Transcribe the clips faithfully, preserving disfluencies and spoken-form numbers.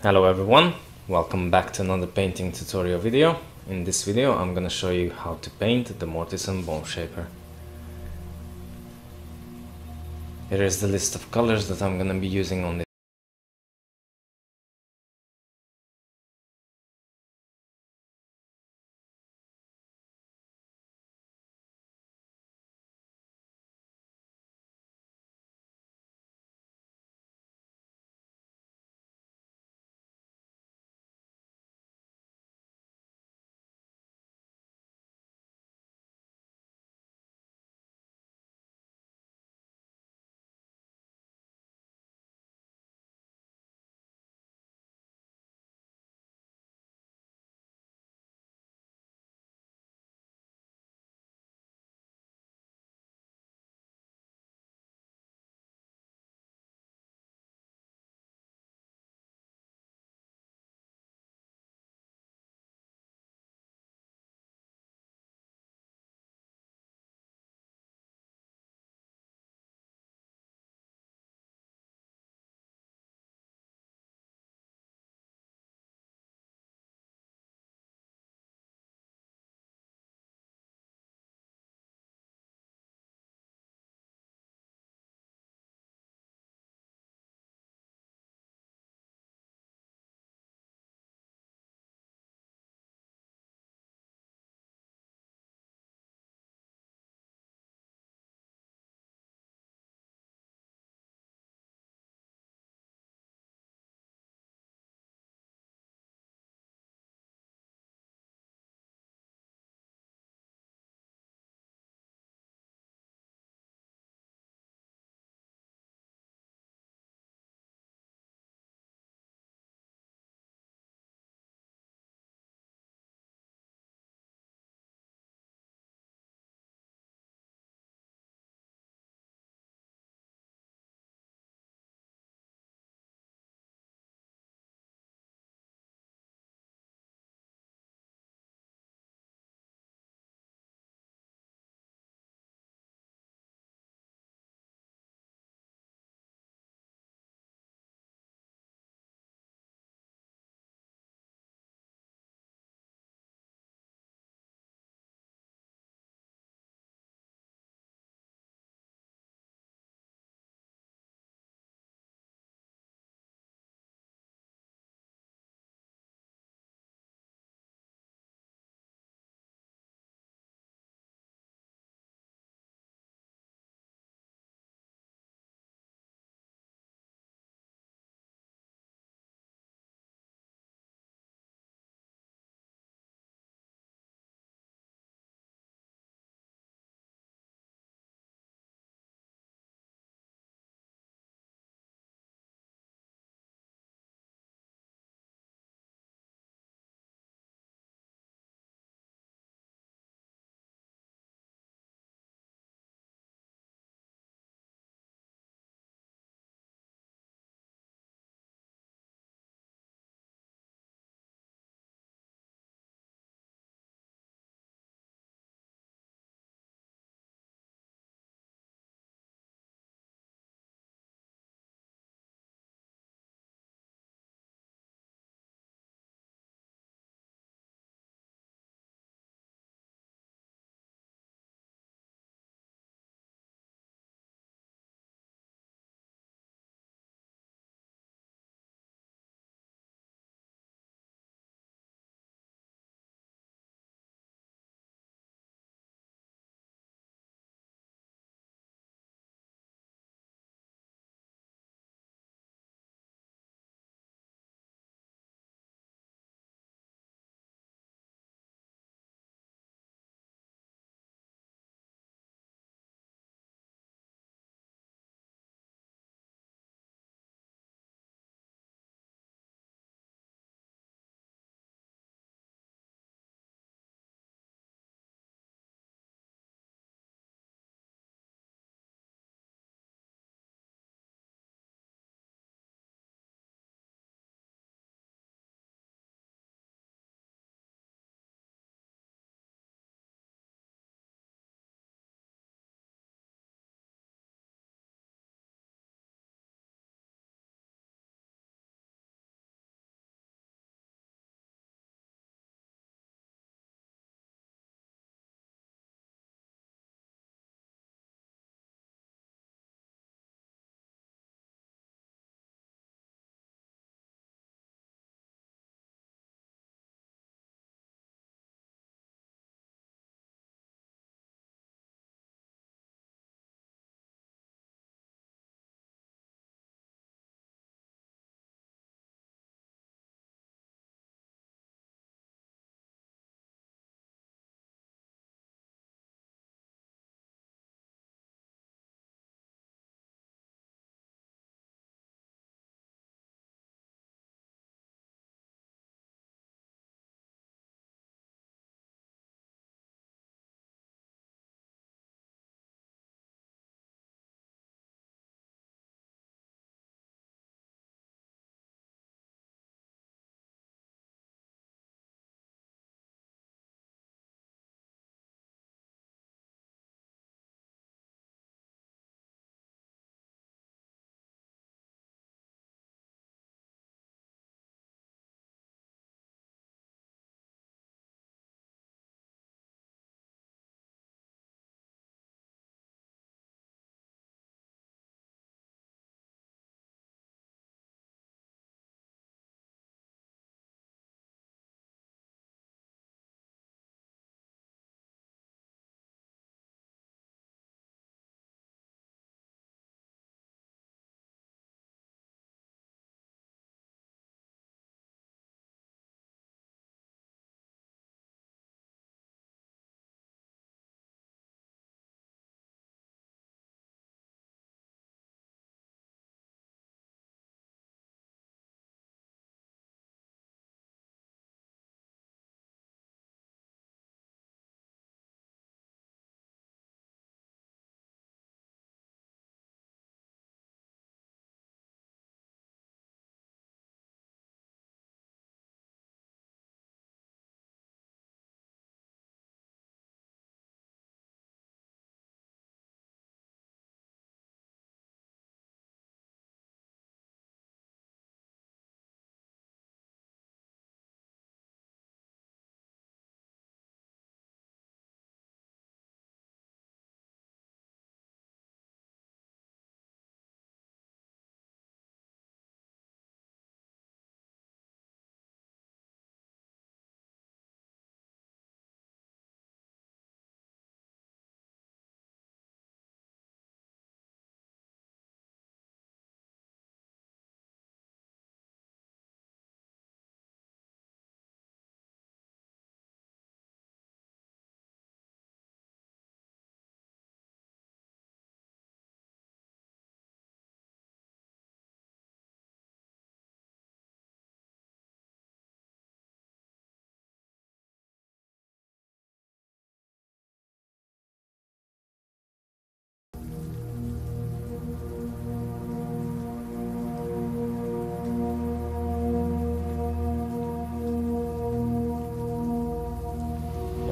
Hello everyone, welcome back to another painting tutorial video. In this video I'm gonna show you how to paint the Mortison Bone Shaper. Here is the list of colors that I'm gonna be using on this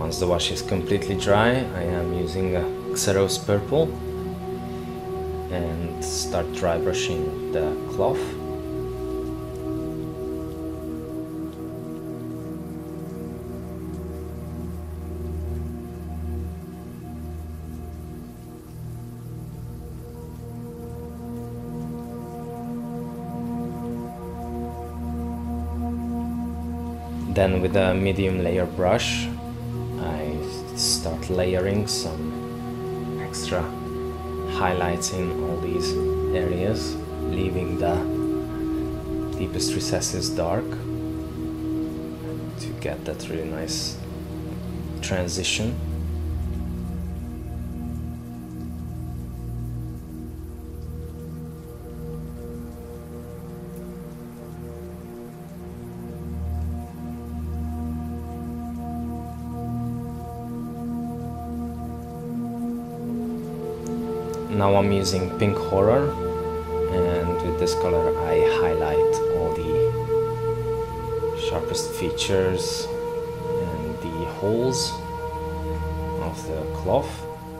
Once the wash is completely dry, I am using a Xeros Purple and start dry brushing the cloth. Then with a medium layer brush, I start layering some extra highlights in all these areas, leaving the deepest recesses dark to get that really nice transition. Now I'm using Pink Horror, and with this color I highlight all the sharpest features and the holes of the cloth.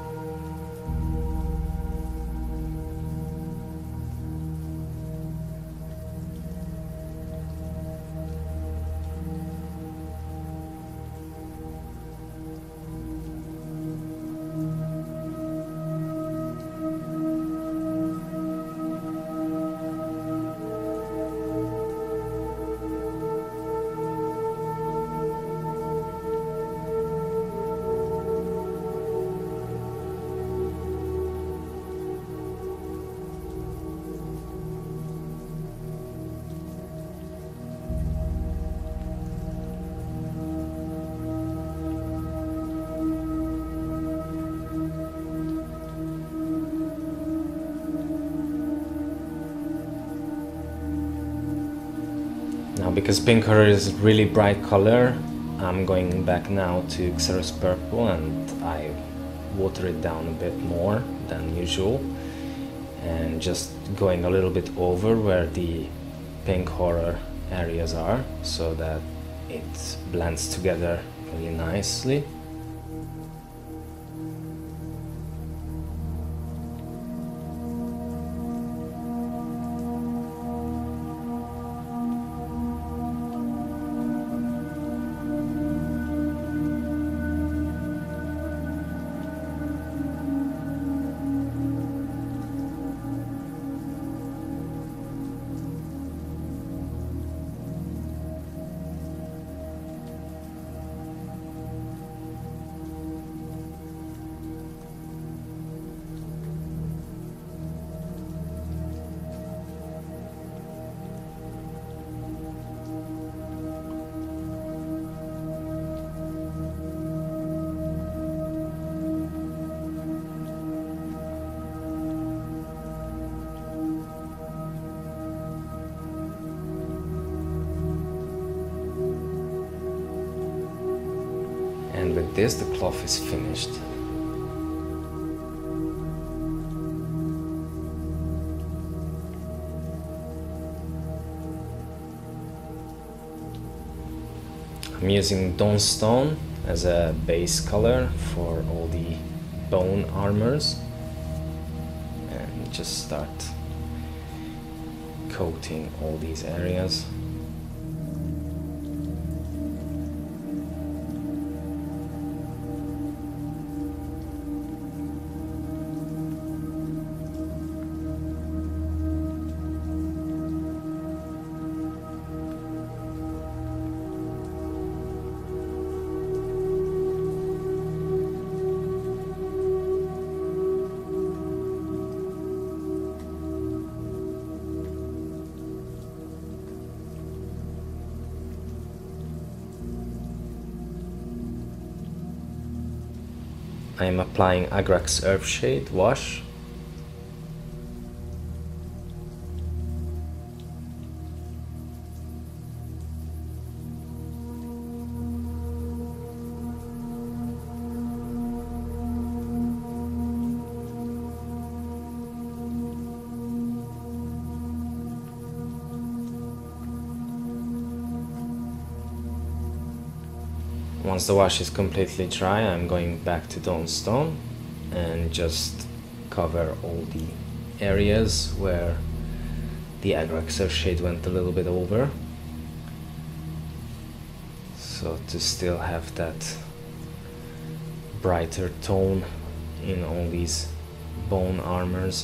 Now, because Pink Horror is a really bright color, I'm going back now to Xeros Purple and I water it down a bit more than usual, and just going a little bit over where the Pink Horror areas are so that it blends together really nicely. And with this, the cloth is finished. I'm using Dawnstone as a base color for all the bone armors, and just start coating all these areas. I am applying Agrax Earthshade wash. Once the wash is completely dry, I'm going back to Dawnstone and just cover all the areas where the Agraxar shade went a little bit over, so to still have that brighter tone in all these bone armors.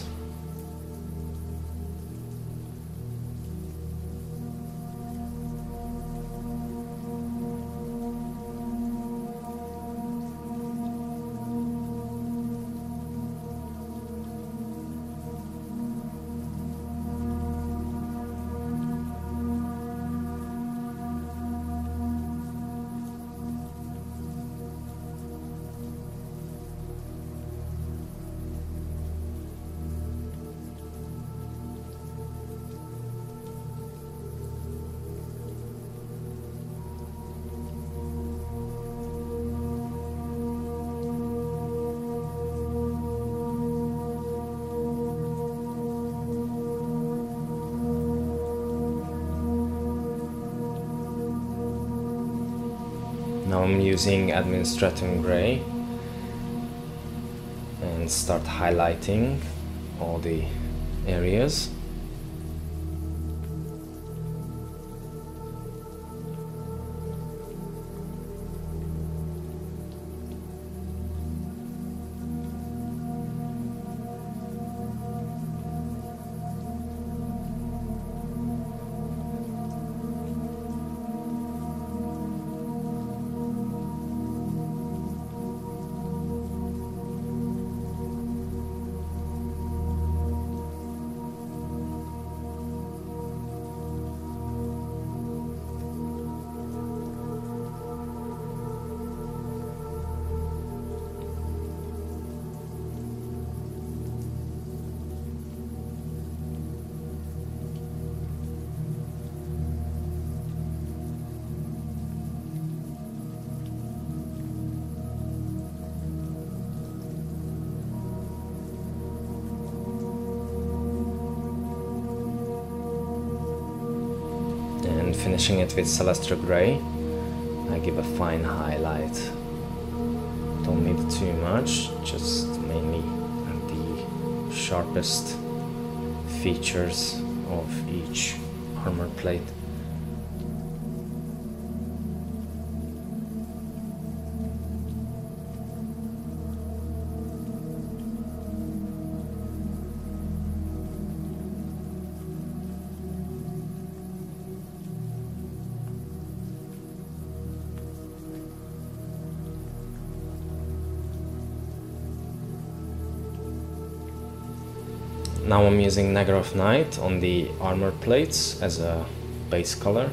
Now I'm using Administratum Grey and start highlighting all the areas. And finishing it with Celestra Grey, I give a fine highlight. Don't need too much, just mainly the sharpest features of each armor plate. Now I'm using Naggaroth Night on the armor plates as a base color.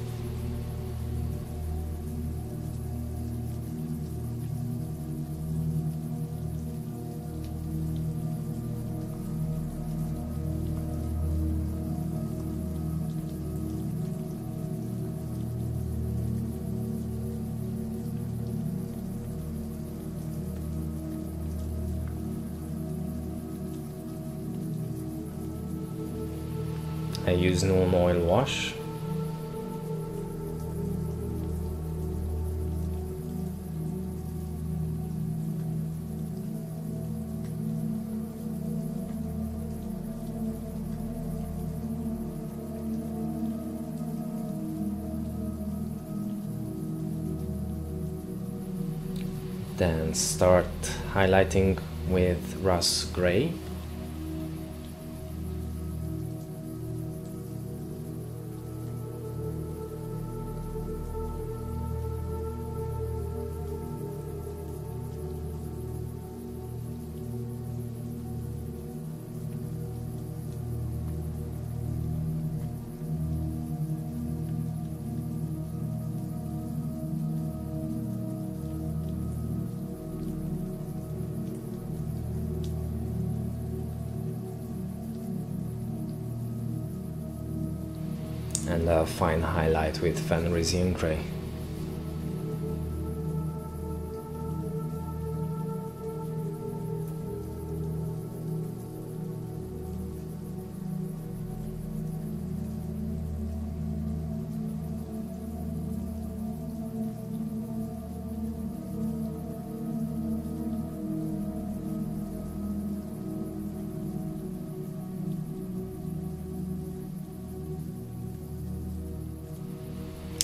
I use Nuln Oil Wash. Then start highlighting with Russ Grey. And a fine highlight with Fenrisian Grey.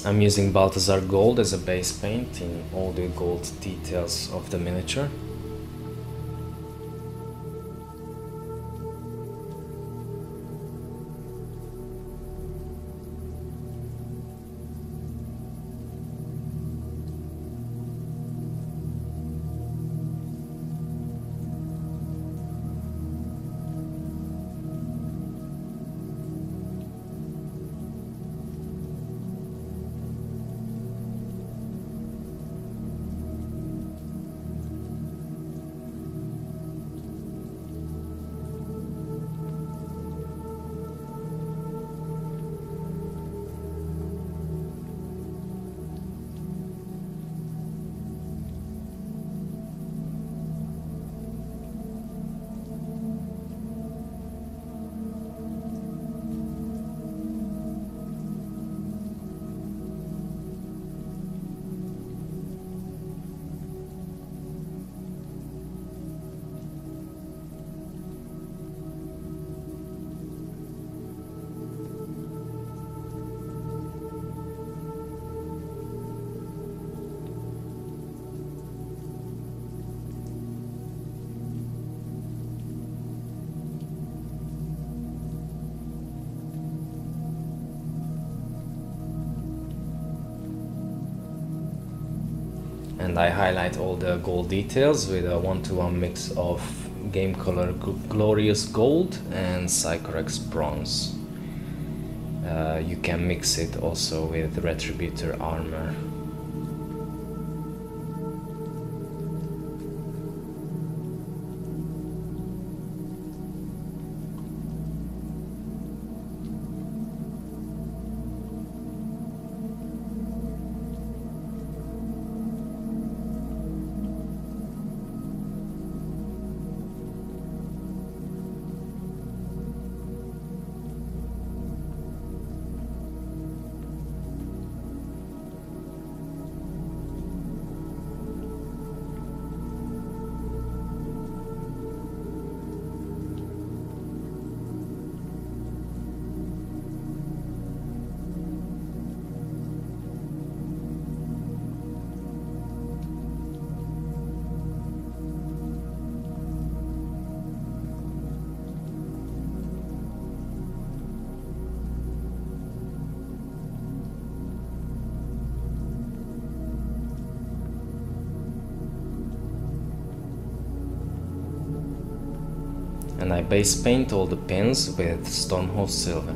I'm using Balthasar Gold as a base paint in all the gold details of the miniature. And I highlight all the gold details with a one-to-one mix of Game Color Glorious Gold and Sycorax Bronze. Uh, you can mix it also with Retributor Armor. And I base paint all the pins with Stormhold Silver.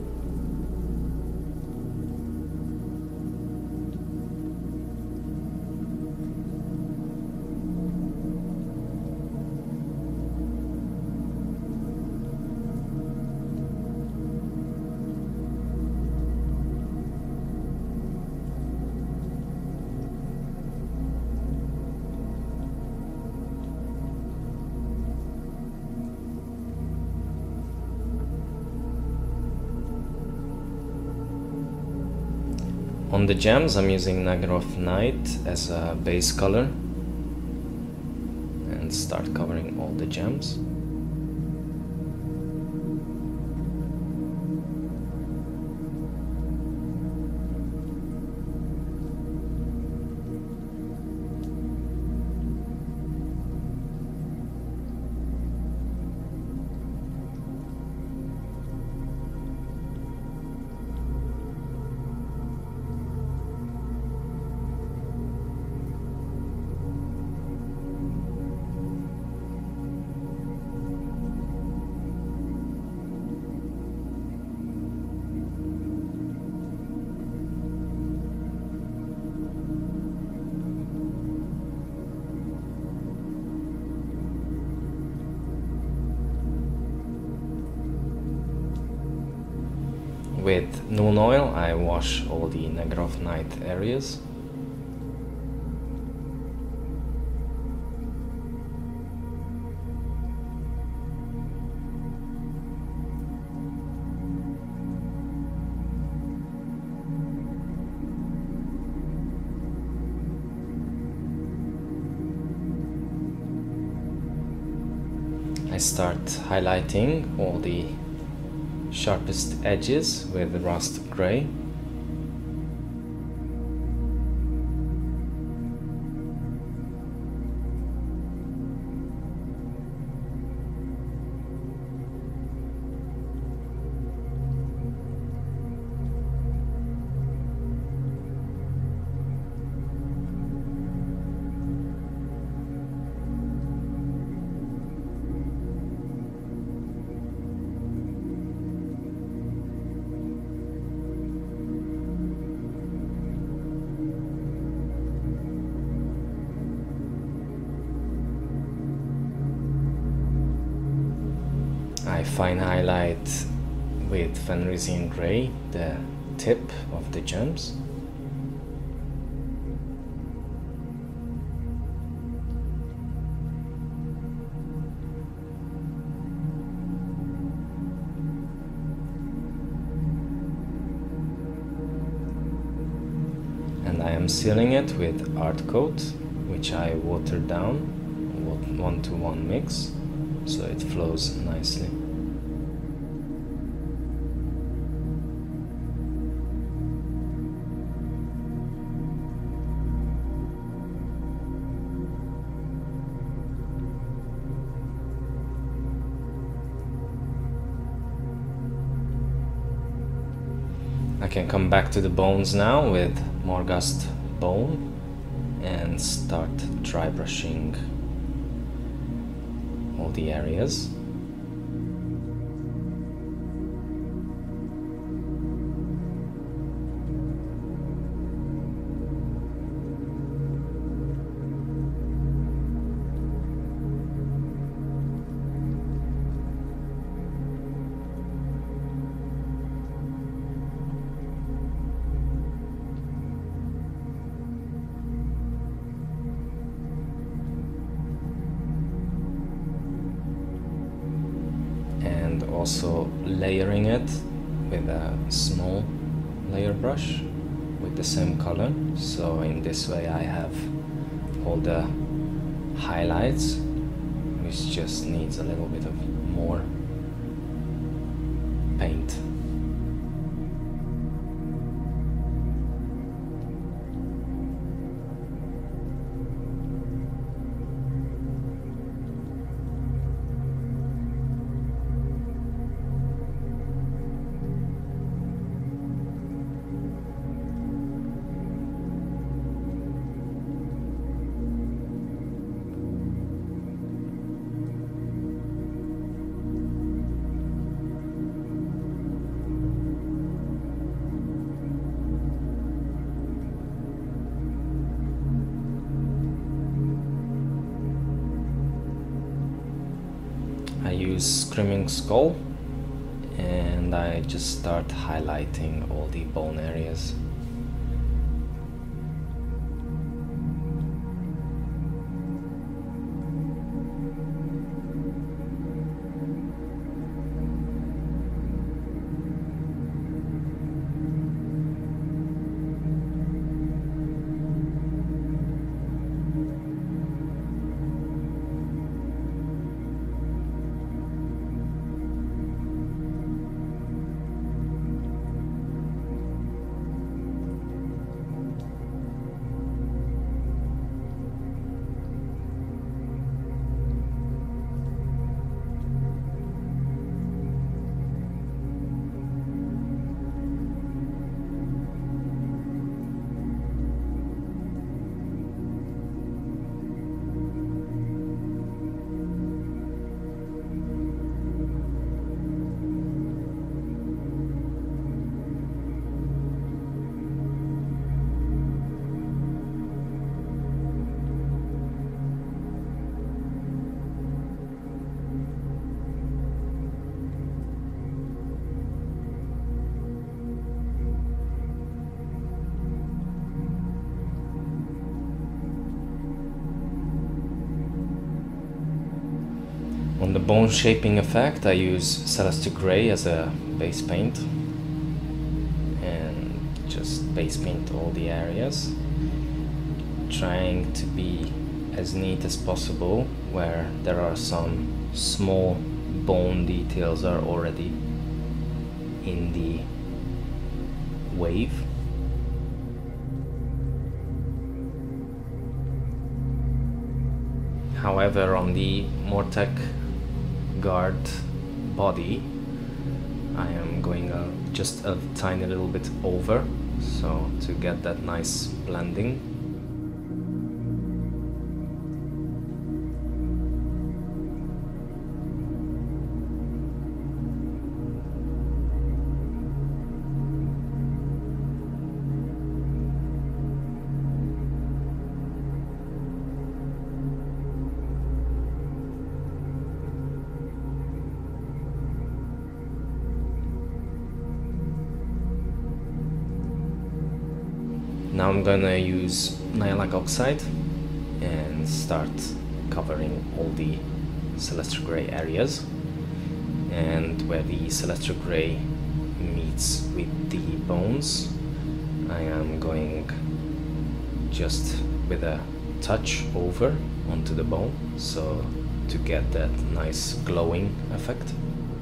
On the gems I'm using Naggaroth Night as a base color and start covering all the gems. With Noon Oil I wash all the Naggaroth Night areas. I start highlighting all the sharpest edges with the rust gray. fine highlight with Fenrisian Grey, the tip of the gems. And I am sealing it with Art Coat, which I watered down, one to one mix, so it flows nicely. I can come back to the bones now with Morghast Bone and start dry brushing all the areas. Also layering it with a small layer brush with the same color, so in this way I have all the highlights, which just needs a little bit of more paint. I use Screaming Skull and I just start highlighting all the bone areas. On the bone shaping effect, I use Celestic Grey as a base paint and just base paint all the areas, trying to be as neat as possible where there are some small bone details are already in the wave. However, on the Mortek guard body, I am going uh, just a tiny little bit over, so to get that nice blending. Now I'm gonna use Nailac Oxide and start covering all the Celestial Grey areas, and where the Celestial Grey meets with the bones, I am going just with a touch over onto the bone, so to get that nice glowing effect.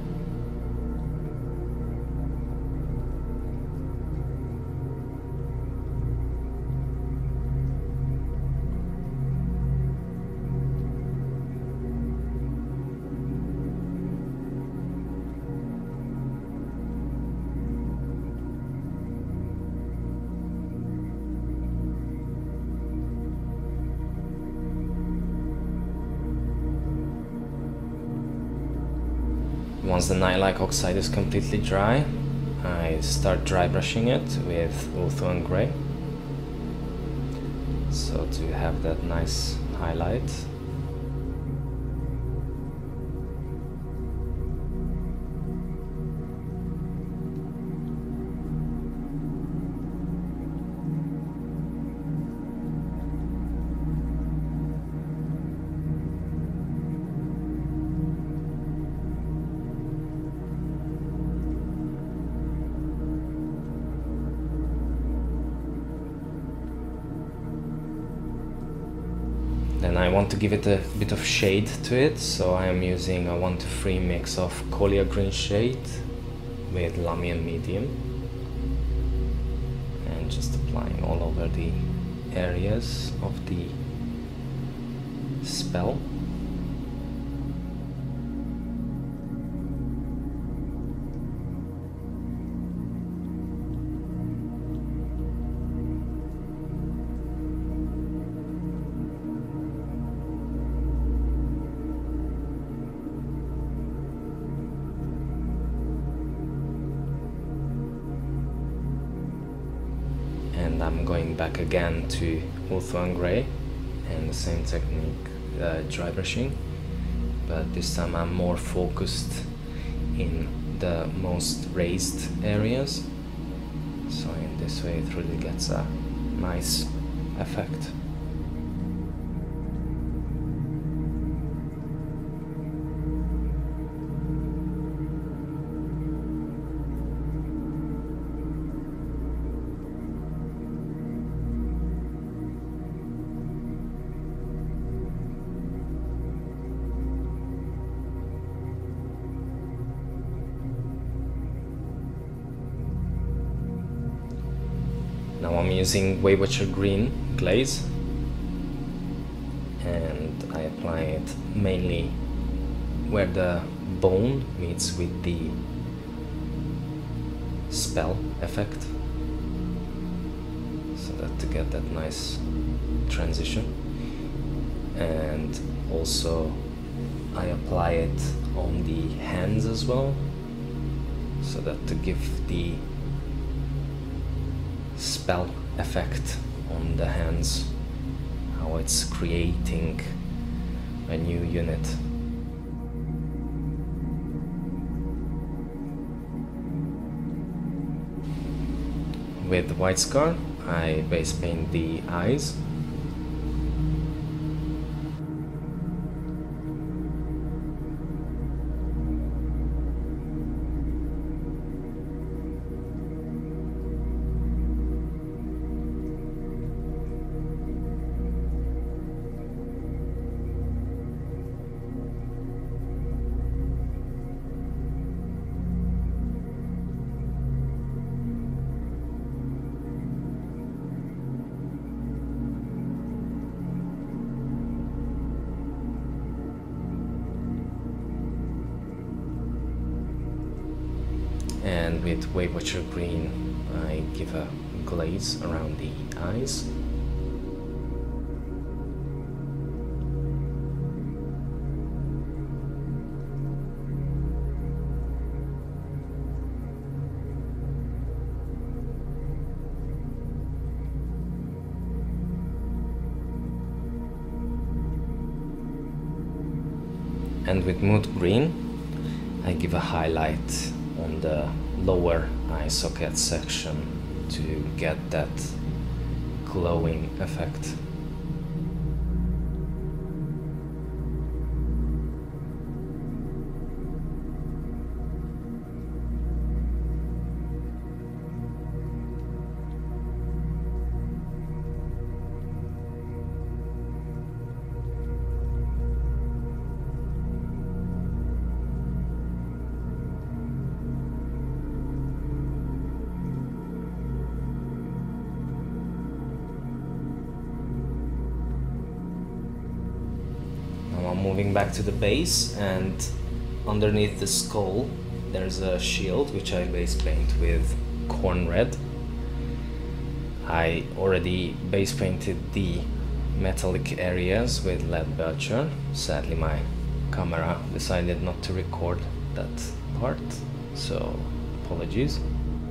Once the Nailac Oxide is completely dry, I start dry brushing it with Ulthuan Grey, so to have that nice highlight. Then I want to give it a bit of shade to it, so I am using a one to three mix of Colia Green Shade with Lamian Medium, and just applying all over the areas of the spell. And I'm going back again to Ulthuan Grey and the same technique, uh, dry brushing, but this time I'm more focused in the most raised areas, so in this way it really gets a nice effect. Now I'm using Waywatcher Green glaze, and I apply it mainly where the bone meets with the spell effect, so that to get that nice transition. And also I apply it on the hands as well, so that to give the spell effect on the hands, how it's creating a new unit. With White Scar, I base paint the eyes. And with Waywatcher Green, I give a glaze around the eyes. And with Mood Green, I give a highlight on the lower eye socket section to get that glowing effect. I'm moving back to the base, and underneath the skull there's a shield which I base paint with corn red. I already base painted the metallic areas with Leadbelcher. Sadly my camera decided not to record that part, so apologies.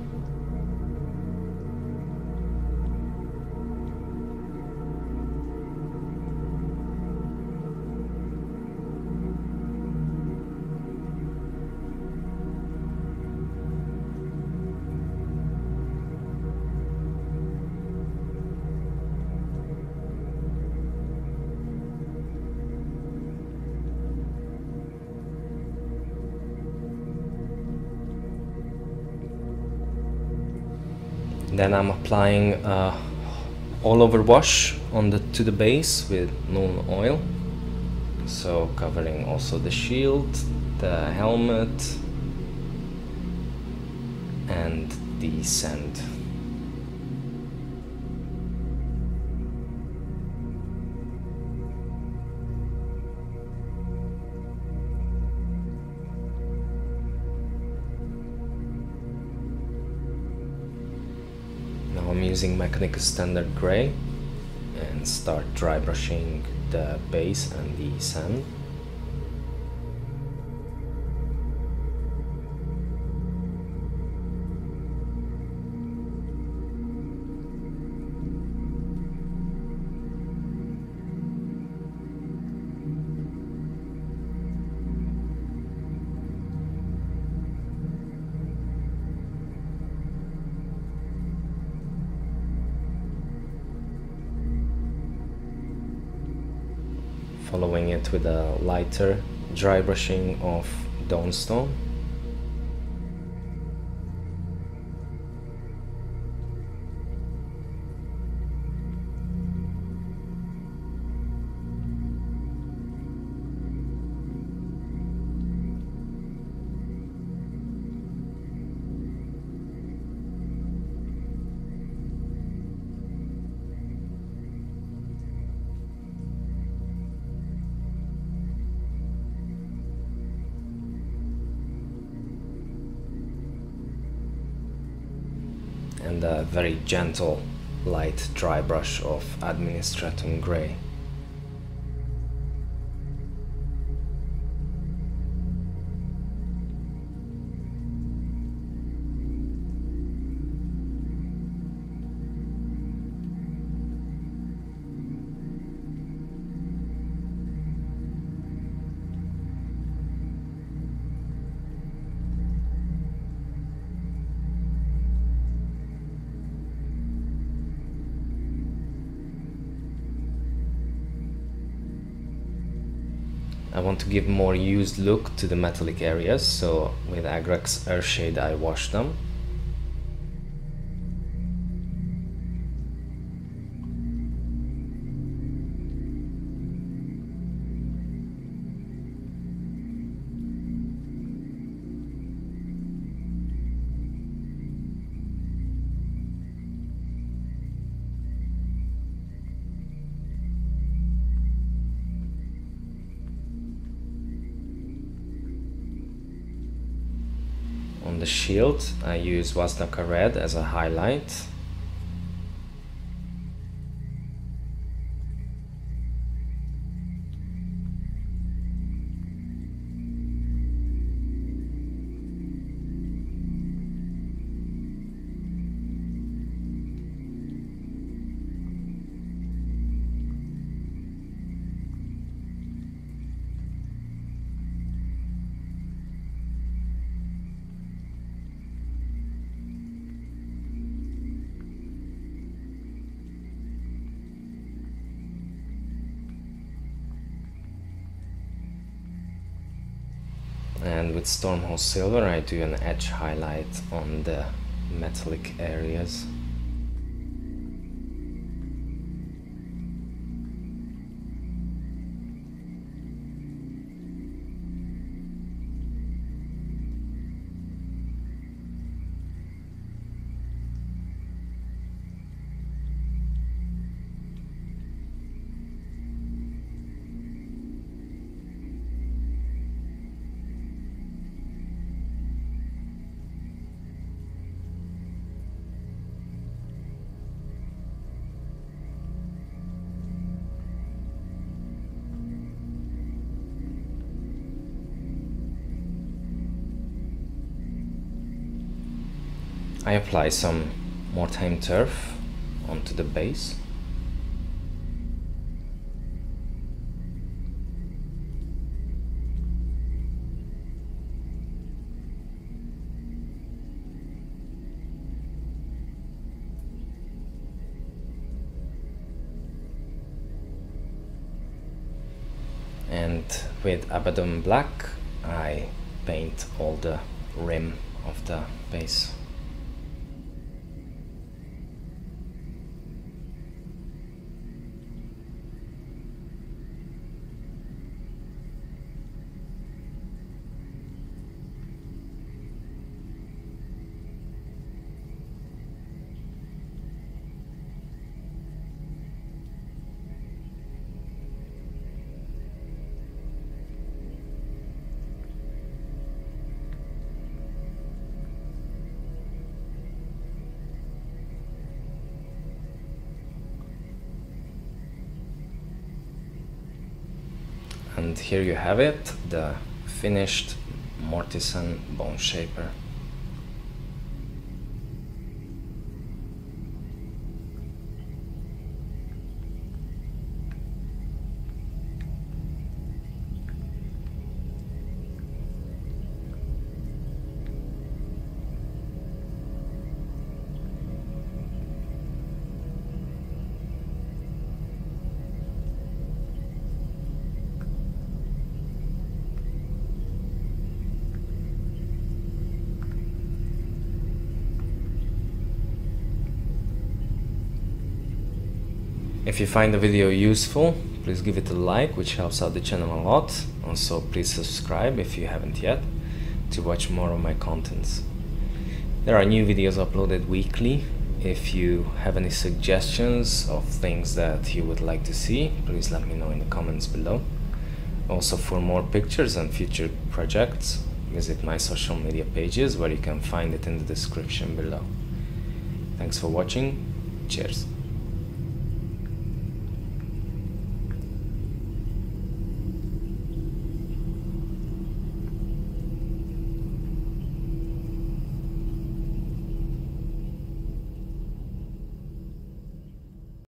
Then I'm applying uh, all over wash on the to the base with Nuln Oil, so covering also the shield, the helmet, and the sand. I'm using Mechanicus Standard Grey and start dry brushing the base and the sand. Following it with a lighter dry brushing of Dawnstone. And a very gentle light dry brush of Administratum Grey. I want to give more used look to the metallic areas, so with Agrax Earthshade I wash them. On the shield, I use Vazhnaka Red as a highlight. And with Stormhost Silver I do an edge highlight on the metallic areas. I apply some Mordheim turf onto the base. And with Abaddon Black I paint all the rim of the base. And here you have it, the finished Mortison Bone Shaper. If you find the video useful, please give it a like, which helps out the channel a lot. Also, please subscribe if you haven't yet to watch more of my contents. There are new videos uploaded weekly. If you have any suggestions of things that you would like to see, please let me know in the comments below. Also, for more pictures and future projects, visit my social media pages where you can find it in the description below. Thanks for watching. Cheers.